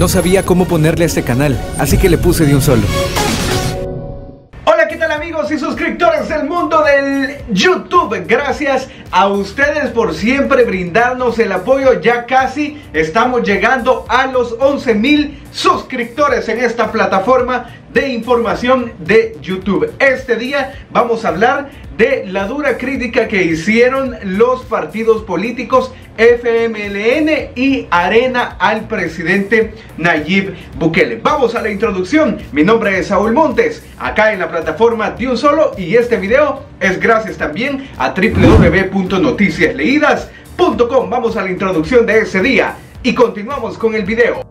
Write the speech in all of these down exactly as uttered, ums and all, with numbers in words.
No sabía cómo ponerle a este canal, así que le puse de un solo. Hola, ¿qué tal amigos y suscriptores del mundo del YouTube? Gracias a ustedes por siempre brindarnos el apoyo. Ya casi estamos llegando a los once mil suscriptores en esta plataforma de información de YouTube. Este día vamos a hablar de la dura crítica que hicieron los partidos políticos F M L N y Arena al presidente Nayib Bukele. Vamos a la introducción. Mi nombre es Saúl Montes, acá en la plataforma de un solo, y este video es gracias también a w w w punto noticias leídas punto com. Vamos a la introducción de ese día y continuamos con el video.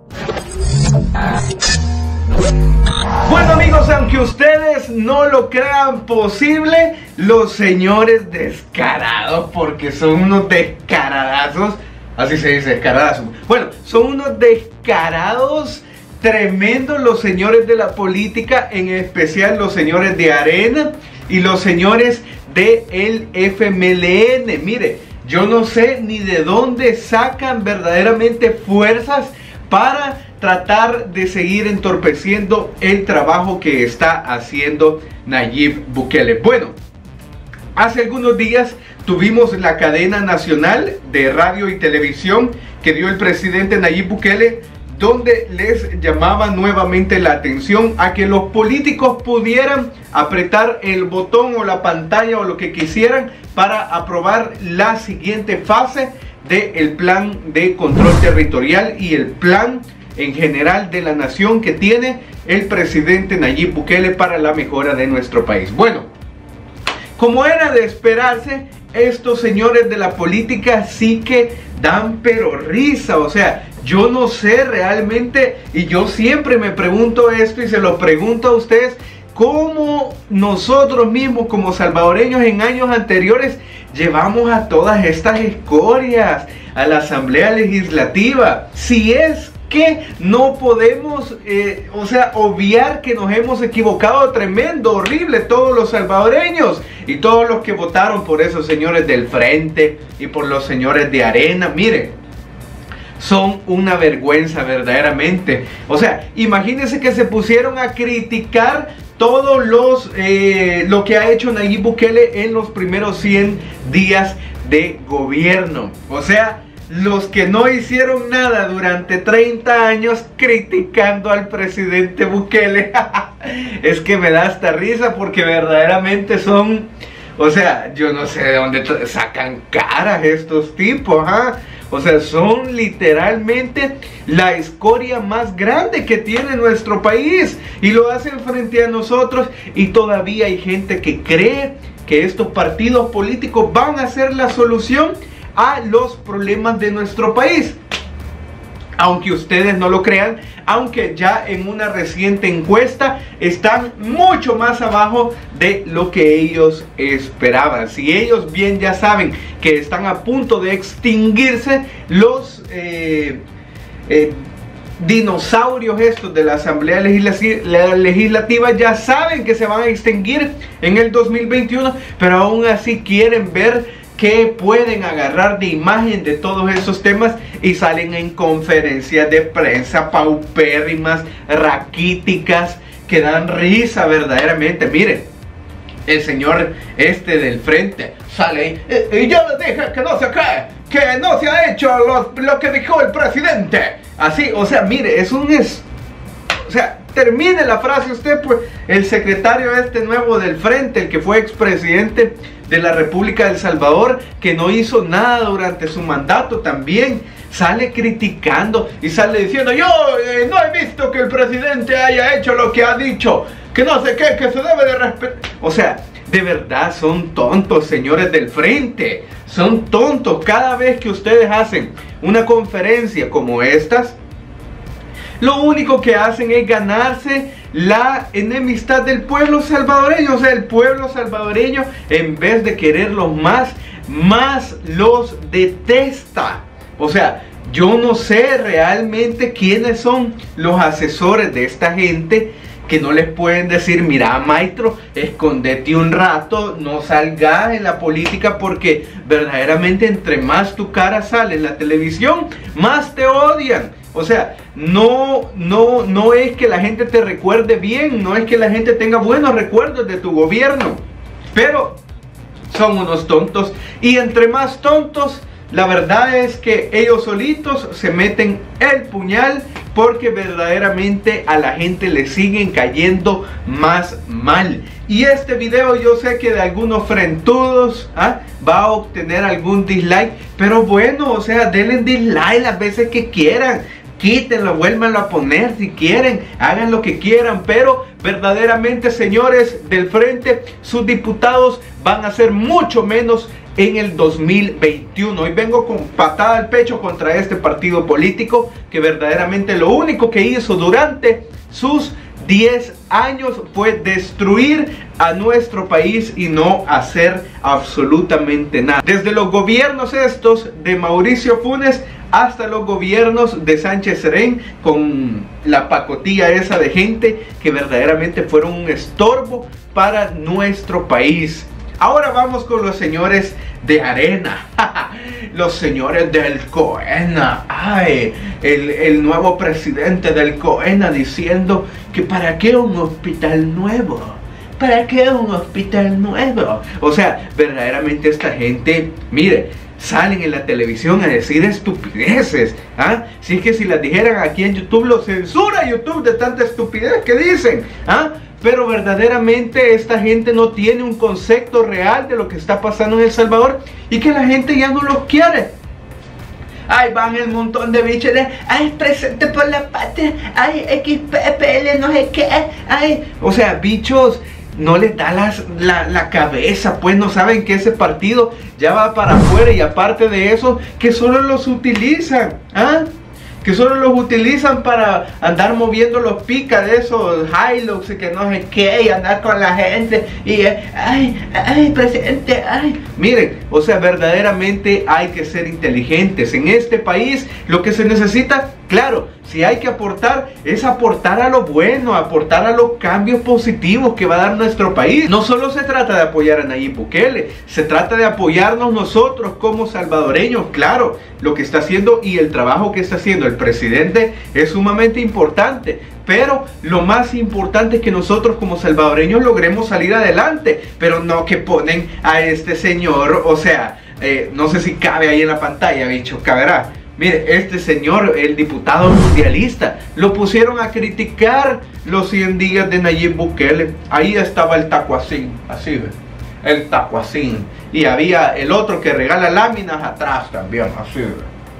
Bueno amigos, aunque ustedes no lo crean posible, los señores descarados, porque son unos descaradazos, así se dice, descaradazos. Bueno, son unos descarados tremendos los señores de la política, en especial los señores de Arena y los señores de el F M L N. Mire, yo no sé ni de dónde sacan verdaderamente fuerzas para tratar de seguir entorpeciendo el trabajo que está haciendo Nayib Bukele. Bueno, hace algunos días tuvimos la cadena nacional de radio y televisión que dio el presidente Nayib Bukele, donde les llamaba nuevamente la atención a que los políticos pudieran apretar el botón o la pantalla o lo que quisieran para aprobar la siguiente fase del plan de control territorial y el plan en general de la nación que tiene el presidente Nayib Bukele para la mejora de nuestro país. Bueno, como era de esperarse, estos señores de la política sí que dan pero risa. O sea, yo no sé realmente, y yo siempre me pregunto esto y se lo pregunto a ustedes, cómo nosotros mismos como salvadoreños en años anteriores llevamos a todas estas escorias a la Asamblea Legislativa. Si es que no podemos, eh, o sea, obviar que nos hemos equivocado tremendo, horrible, todos los salvadoreños y todos los que votaron por esos señores del Frente y por los señores de Arena. Miren, son una vergüenza verdaderamente. O sea, imagínense que se pusieron a criticar todos los eh, lo que ha hecho Nayib Bukele en los primeros cien días de gobierno. O sea, los que no hicieron nada durante treinta años criticando al presidente Bukele. Es que me da hasta risa porque verdaderamente son, o sea, yo no sé de dónde sacan caras estos tipos, ¿ah? O sea, son literalmente la escoria más grande que tiene nuestro país y lo hacen frente a nosotros, y todavía hay gente que cree que estos partidos políticos van a ser la solución a los problemas de nuestro país. Aunque ustedes no lo crean, aunque ya en una reciente encuesta están mucho más abajo de lo que ellos esperaban. Si ellos bien ya saben que están a punto de extinguirse los eh, eh, dinosaurios estos de la Asamblea Legislativa, ya saben que se van a extinguir en el dos mil veintiuno, pero aún así quieren ver que pueden agarrar de imagen de todos esos temas y salen en conferencias de prensa paupérrimas, raquíticas, que dan risa verdaderamente. Miren, el señor este del Frente sale y, y yo le dije que no se cree, que no se ha hecho lo, lo que dijo el presidente. Así, o sea, mire, es un... Es, o sea, termine la frase usted, pues. El secretario este nuevo del Frente, el que fue expresidente de la República de El Salvador, que no hizo nada durante su mandato, también sale criticando y sale diciendo: yo eh, no he visto que el presidente haya hecho lo que ha dicho, que no sé qué, que se debe de respetar. O sea, de verdad son tontos, señores del Frente, son tontos. Cada vez que ustedes hacen una conferencia como estas, lo único que hacen es ganarse la enemistad del pueblo salvadoreño. O sea, el pueblo salvadoreño, en vez de quererlos más, más los detesta. O sea, yo no sé realmente quiénes son los asesores de esta gente, que no les pueden decir: mira, maestro, escondete un rato, no salgas en la política, porque verdaderamente entre más tu cara sale en la televisión, más te odian. O sea, no, no, no es que la gente te recuerde bien, no es que la gente tenga buenos recuerdos de tu gobierno, pero son unos tontos, y entre más tontos, la verdad es que ellos solitos se meten el puñal, porque verdaderamente a la gente le siguen cayendo más mal. Y este video yo sé que de algunos frentudos ¿ah? va a obtener algún dislike, pero bueno, o sea, denle dislike las veces que quieran, quítenlo, vuélvanlo a poner si quieren, hagan lo que quieran, pero verdaderamente, señores del frente, sus diputados van a ser mucho menos en el dos mil veintiuno. Hoy vengo con patada al pecho contra este partido político que verdaderamente lo único que hizo durante sus diez años fue destruir a nuestro país y no hacer absolutamente nada. Desde los gobiernos estos de Mauricio Funes hasta los gobiernos de Sánchez Serén, con la pacotilla esa de gente que verdaderamente fueron un estorbo para nuestro país. Ahora vamos con los señores de Arena, los señores del COENA. Ay, el, el nuevo presidente del COENA diciendo que para qué un hospital nuevo, para qué un hospital nuevo. O sea, verdaderamente esta gente, mire, salen en la televisión a decir estupideces. ¿Ah? Si es que si las dijeran aquí en YouTube, lo censura YouTube de tanta estupidez que dicen. ¿Ah? Pero verdaderamente esta gente no tiene un concepto real de lo que está pasando en El Salvador, y que la gente ya no los quiere. Ay, van el montón de bichos de, ay, presente por la patria, ay, X P P L, no sé qué, ay. O sea, bichos, no les da las, la, la cabeza, pues no saben que ese partido ya va para afuera, y aparte de eso, que solo los utilizan, ¿ah? Que solo los utilizan para andar moviendo los picas de esos Hilux y que no sé qué, y andar con la gente y ay, ay, presidente, ay. Miren, o sea, verdaderamente hay que ser inteligentes. En este país lo que se necesita, claro, si hay que aportar, es aportar a lo bueno, aportar a los cambios positivos que va a dar nuestro país. No solo se trata de apoyar a Nayib Bukele, se trata de apoyarnos nosotros como salvadoreños. Claro, lo que está haciendo y el trabajo que está haciendo el presidente es sumamente importante, pero lo más importante es que nosotros como salvadoreños logremos salir adelante, pero no que ponen a este señor, o sea, eh, no sé si cabe ahí en la pantalla, bicho, caberá. Mire, este señor, el diputado mundialista, lo pusieron a criticar los cien días de Nayib Bukele. Ahí estaba el tacuacín, así ve, el tacuacín. Y había el otro que regala láminas atrás también, así ve.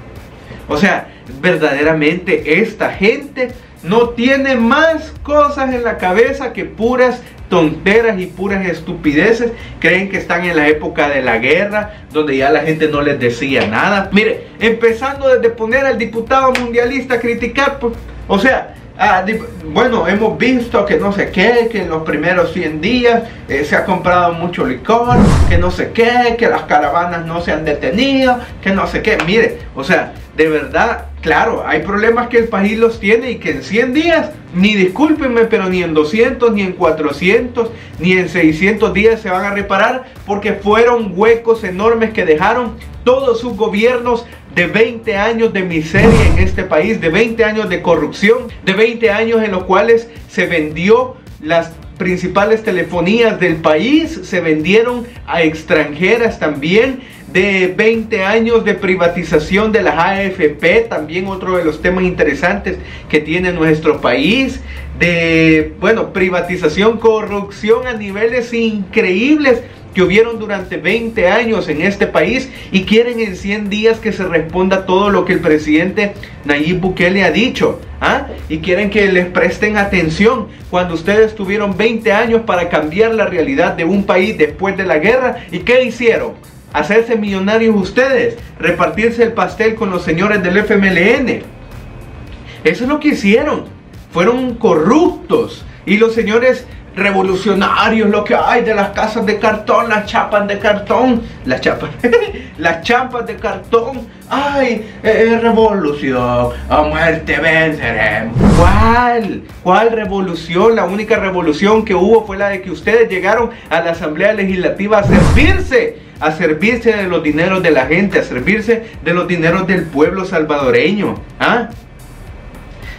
O sea, verdaderamente esta gente no tiene más cosas en la cabeza que puras tonteras y puras estupideces. Creen que están en la época de la guerra, donde ya la gente no les decía nada. Mire, empezando desde poner al diputado mundialista a criticar, pues, o sea, ah, bueno, hemos visto que no sé qué, que en los primeros cien días eh, se ha comprado mucho licor, que no sé qué, que las caravanas no se han detenido, que no sé qué. Mire, o sea, de verdad, claro, hay problemas que el país los tiene y que en cien días, ni discúlpenme, pero ni en doscientos, ni en cuatrocientos, ni en seiscientos días se van a reparar, porque fueron huecos enormes que dejaron todos sus gobiernos de veinte años de miseria en este país, de veinte años de corrupción, de veinte años en los cuales se vendió las principales telefonías del país, se vendieron a extranjeras también, de veinte años de privatización de las A F P, también otro de los temas interesantes que tiene nuestro país, de, bueno, privatización, corrupción a niveles increíbles que hubieron durante veinte años en este país, y quieren en cien días que se responda todo lo que el presidente Nayib Bukele ha dicho, ¿ah? Y quieren que les presten atención cuando ustedes tuvieron veinte años para cambiar la realidad de un país después de la guerra. ¿Y qué hicieron? Hacerse millonarios ustedes, repartirse el pastel con los señores del F M L N. Eso es lo que hicieron. Fueron corruptos. Y los señores revolucionarios, lo que hay de las casas de cartón, las chapas de cartón, las chapas, las chapas de cartón, ay, eh, revolución, a muerte venceremos. ¿Cuál? ¿Cuál revolución? La única revolución que hubo fue la de que ustedes llegaron a la Asamblea Legislativa a servirse, a servirse de los dineros de la gente, a servirse de los dineros del pueblo salvadoreño, ¿ah?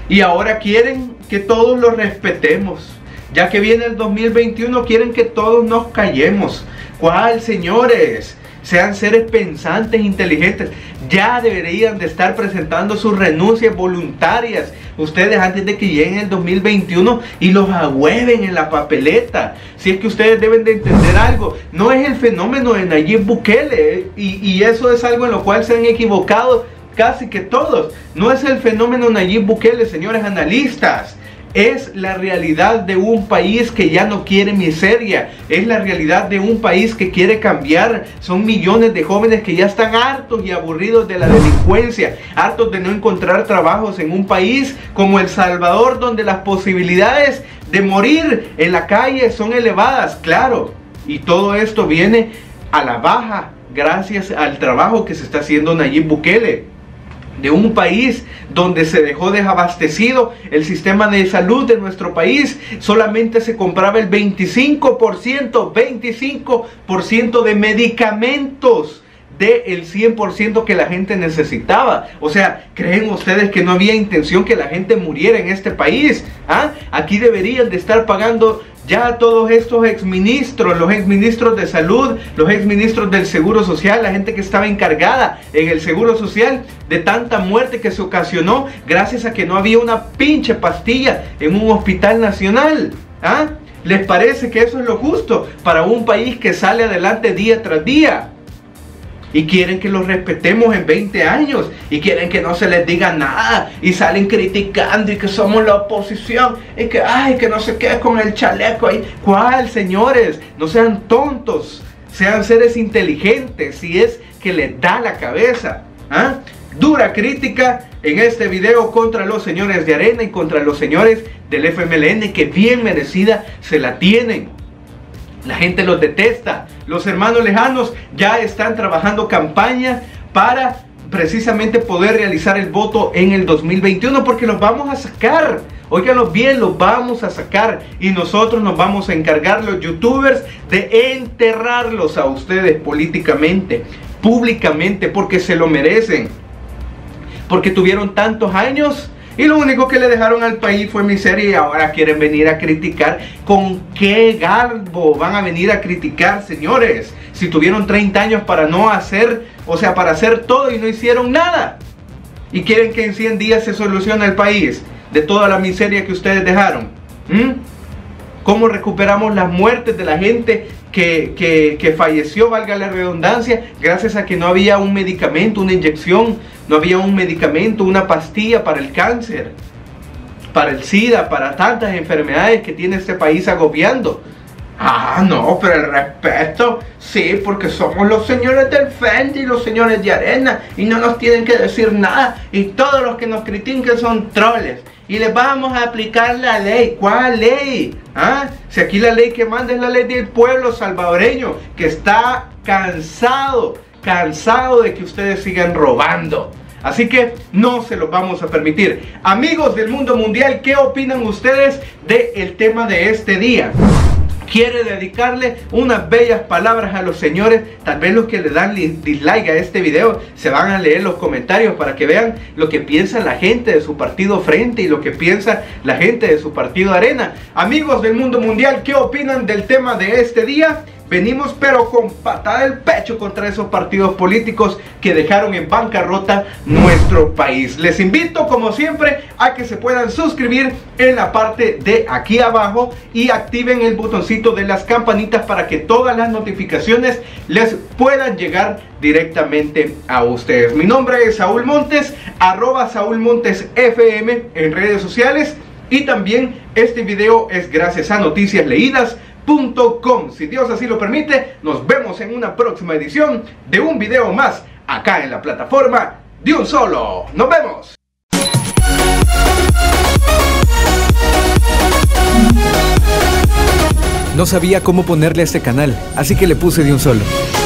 Y ahora quieren que todos los respetemos. Ya que viene el dos mil veintiuno, quieren que todos nos callemos. ¿Cuál, señores? Sean seres pensantes, inteligentes. Ya deberían de estar presentando sus renuncias voluntarias ustedes antes de que lleguen el dos mil veintiuno y los ahueven en la papeleta. Si es que ustedes deben de entender algo, no es el fenómeno de Nayib Bukele, y, y eso es algo en lo cual se han equivocado casi que todos. No es el fenómeno Nayib Bukele, señores analistas. Es la realidad de un país que ya no quiere miseria. Es la realidad de un país que quiere cambiar. Son millones de jóvenes que ya están hartos y aburridos de la delincuencia, hartos de no encontrar trabajos en un país como El Salvador, donde las posibilidades de morir en la calle son elevadas, claro. Y todo esto viene a la baja gracias al trabajo que se está haciendo Nayib Bukele. De un país donde se dejó desabastecido el sistema de salud de nuestro país, solamente se compraba el veinticinco por ciento, veinticinco por ciento de medicamentos del cien por ciento que la gente necesitaba. O sea, ¿creen ustedes que no había intención que la gente muriera en este país? ¿Ah? Aquí deberían de estar pagando ya todos estos exministros, los exministros de salud, los exministros del Seguro Social, la gente que estaba encargada en el Seguro Social de tanta muerte que se ocasionó gracias a que no había una pinche pastilla en un hospital nacional. ¿Ah? ¿Les parece que eso es lo justo para un país que sale adelante día tras día? Y quieren que los respetemos en veinte años. Y quieren que no se les diga nada. Y salen criticando y que somos la oposición. Y que, ay, que no se quede con el chaleco ahí. ¿Cuál, señores? No sean tontos. Sean seres inteligentes. Si es que les da la cabeza. ¿Ah? Dura crítica en este video contra los señores de Arena y contra los señores del F M L N. Que bien merecida se la tienen. La gente los detesta. Los hermanos lejanos ya están trabajando campaña para precisamente poder realizar el voto en el dos mil veintiuno, porque los vamos a sacar. Óiganlo bien, los vamos a sacar. Y nosotros nos vamos a encargar, los youtubers, de enterrarlos a ustedes políticamente, públicamente, porque se lo merecen. Porque tuvieron tantos años y lo único que le dejaron al país fue miseria, y ahora quieren venir a criticar. ¿Con qué garbo van a venir a criticar, señores? Si tuvieron treinta años para no hacer, o sea, para hacer todo y no hicieron nada. Y quieren que en cien días se solucione el país de toda la miseria que ustedes dejaron. ¿Mm? ¿Cómo recuperamos las muertes de la gente que, que, que falleció, valga la redundancia, gracias a que no había un medicamento, una inyección, no había un medicamento, una pastilla para el cáncer, para el SIDA, para tantas enfermedades que tiene este país agobiando? Ah, no, pero el respeto, sí, porque somos los señores del frente y los señores de Arena y no nos tienen que decir nada, y todos los que nos critiquen son troles y les vamos a aplicar la ley. ¿Cuál ley? ¿Ah? Si aquí la ley que manda es la ley del pueblo salvadoreño, que está cansado, cansado de que ustedes sigan robando. Así que no se los vamos a permitir. Amigos del mundo mundial, ¿qué opinan ustedes del tema de este día? Quiere dedicarle unas bellas palabras a los señores. Tal vez los que le dan dislike a este video se van a leer los comentarios para que vean lo que piensa la gente de su partido Frente y lo que piensa la gente de su partido Arena. Amigos del mundo mundial, ¿qué opinan del tema de este día? Venimos pero con patada del pecho contra esos partidos políticos que dejaron en bancarrota nuestro país. Les invito como siempre a que se puedan suscribir en la parte de aquí abajo y activen el botoncito de las campanitas para que todas las notificaciones les puedan llegar directamente a ustedes. Mi nombre es Saúl Montes, arroba Saúl Montes F M en redes sociales, y también este video es gracias a noticias leídas punto com. Si Dios así lo permite, nos vemos en una próxima edición de un video más acá en la plataforma de un solo. ¡Nos vemos! No sabía cómo ponerle a este canal, así que le puse de un solo.